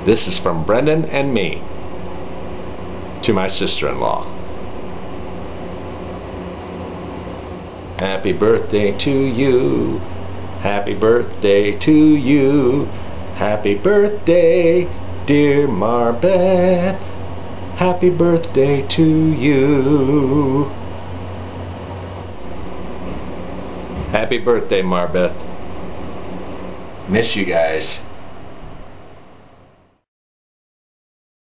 This is from Brendan and me to my sister-in-law. Happy birthday to you. Happy birthday to you. Happy birthday, dear Marbeth. Happy birthday to you. Happy birthday, Marbeth. Miss you guys.